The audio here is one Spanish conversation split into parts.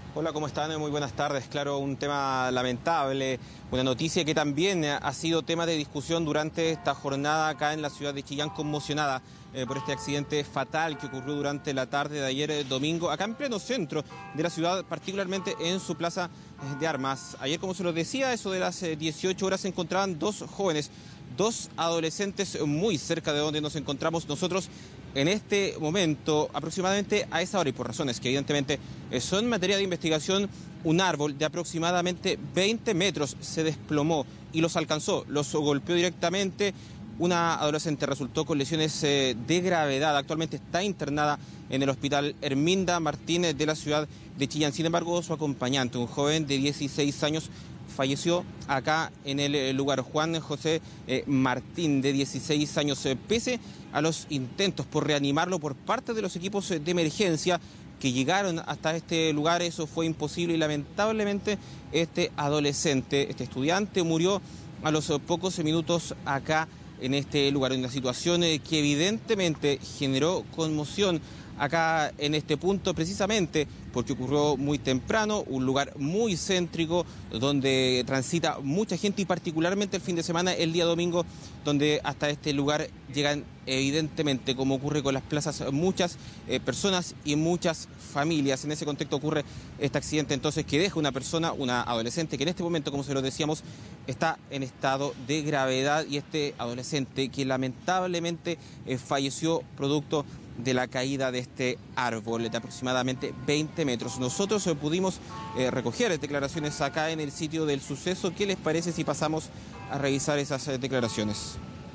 Hola, ¿cómo están? Muy buenas tardes. Claro, un tema lamentable, una noticia que también ha sido tema de discusión durante esta jornada acá en la ciudad de Chillán, conmocionada por este accidente fatal que ocurrió durante la tarde de ayer domingo, acá en pleno centro de la ciudad, particularmente en su plaza de armas. Ayer, como se los decía, eso de las 18 horas se encontraban dos jóvenes, dos adolescentes muy cerca de donde nos encontramos nosotros en este momento, aproximadamente a esa hora, y por razones que evidentemente son materia de investigación. Un árbol de aproximadamente 20 metros se desplomó y los alcanzó, los golpeó directamente. Una adolescente resultó con lesiones de gravedad. Actualmente está internada en el hospital Herminda Martínez de la ciudad de Chillán. Sin embargo, su acompañante, un joven de 16 años, falleció acá en el lugar. Juan José Martín, de 16 años, pese a los intentos por reanimarlo por parte de los equipos de emergencia que llegaron hasta este lugar, eso fue imposible y lamentablemente este adolescente, este estudiante, murió a los pocos minutos acá en este lugar, en una situación que evidentemente generó conmoción acá en este punto, precisamente porque ocurrió muy temprano, un lugar muy céntrico donde transita mucha gente y particularmente el fin de semana, el día domingo, donde hasta este lugar llegan evidentemente, como ocurre con las plazas, muchas personas y muchas familias. En ese contexto ocurre este accidente entonces que deja una persona, una adolescente que en este momento, como se lo decíamos, está en estado de gravedad, y este adolescente que lamentablemente falleció producto de la caída de este árbol de aproximadamente 20 metros. Nosotros pudimos recoger declaraciones acá en el sitio del suceso. ¿Qué les parece si pasamos a revisar esas declaraciones?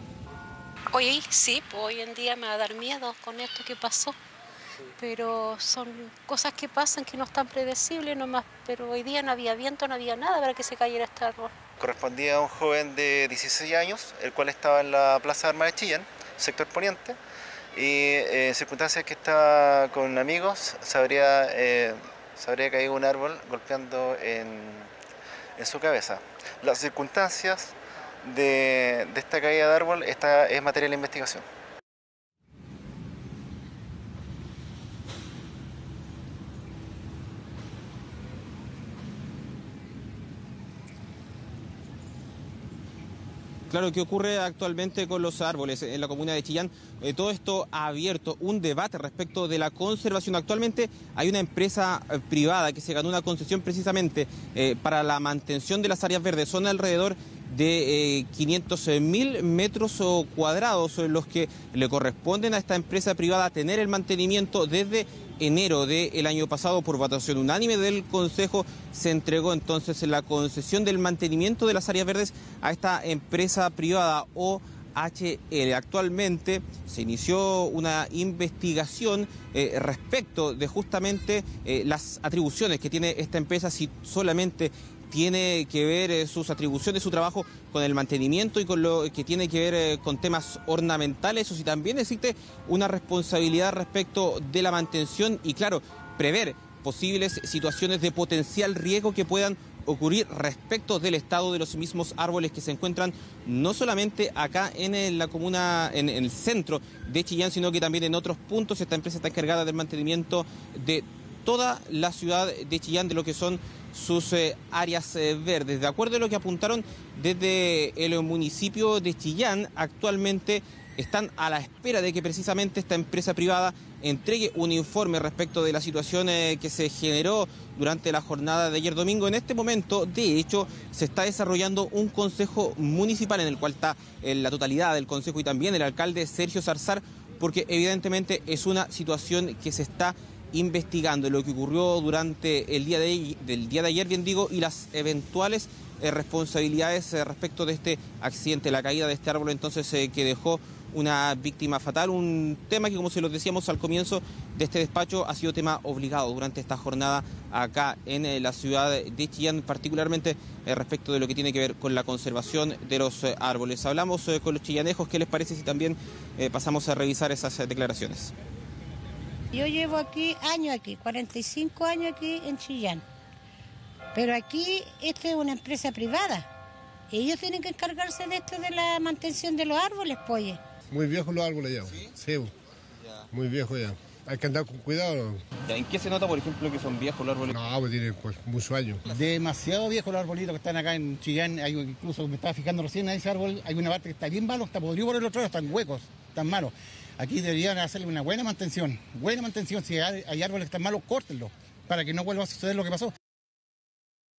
Hoy sí, pues hoy en día me va a dar miedo con esto que pasó, pero son cosas que pasan que no están predecibles nomás, pero hoy día no había viento, no había nada para que se cayera este árbol. Correspondía a un joven de 16 años, el cual estaba en la Plaza de Armas de Chillán, sector poniente, y en circunstancias que estaba con amigos, se habría caído un árbol golpeando en su cabeza. Las circunstancias de esta caída de árbol es materia de investigación. Claro, ¿qué ocurre actualmente con los árboles en la comuna de Chillán? Todo esto ha abierto un debate respecto de la conservación. Actualmente hay una empresa privada que se ganó una concesión precisamente para la mantención de las áreas verdes. Son alrededor de 500.000 metros cuadrados los que le corresponden a esta empresa privada tener el mantenimiento. Desde enero del año pasado, por votación unánime del Consejo, se entregó entonces la concesión del mantenimiento de las áreas verdes a esta empresa privada OHL. Actualmente se inició una investigación respecto de justamente las atribuciones que tiene esta empresa, si solamente tiene que ver sus atribuciones, su trabajo con el mantenimiento y con lo que tiene que ver con temas ornamentales, o si también existe una responsabilidad respecto de la mantención y, claro, prever posibles situaciones de potencial riesgo que puedan ocurrir respecto del estado de los mismos árboles que se encuentran no solamente acá en la comuna, en el centro de Chillán, sino que también en otros puntos. Esta empresa está encargada del mantenimiento de toda la ciudad de Chillán, de lo que son sus áreas verdes. De acuerdo a lo que apuntaron desde el municipio de Chillán, actualmente están a la espera de que precisamente esta empresa privada entregue un informe respecto de la situación que se generó durante la jornada de ayer domingo. En este momento, de hecho, se está desarrollando un consejo municipal en el cual está la totalidad del consejo y también el alcalde Sergio Zarzar, porque evidentemente es una situación que se está investigando, lo que ocurrió durante el del día de ayer, bien digo, y las eventuales responsabilidades respecto de este accidente, la caída de este árbol entonces que dejó una víctima fatal. Un tema que, como se los decíamos al comienzo de este despacho, ha sido tema obligado durante esta jornada acá en la ciudad de Chillán, particularmente respecto de lo que tiene que ver con la conservación de los árboles. Hablamos con los chillanejos. ¿Qué les parece si también pasamos a revisar esas declaraciones? Yo llevo años aquí, 45 años aquí en Chillán. Pero aquí esta es una empresa privada. Ellos tienen que encargarse de esto de la mantención de los árboles, pues. Muy viejos los árboles ya. ¿Sí? Sí, muy viejos ya. hay que andar con cuidado. ¿En qué se nota, por ejemplo, que son viejos los árboles? No, pues tiene pues, muchos años. Demasiado viejos los arbolitos que están acá en Chillán. Hay, incluso me estaba fijando recién a ese árbol, hay una parte que está bien malo, está podrido por el otro lado, están huecos, están malos. Aquí deberían hacerle una buena mantención. Si hay árboles que están malos, córtenlos, para que no vuelva a suceder lo que pasó.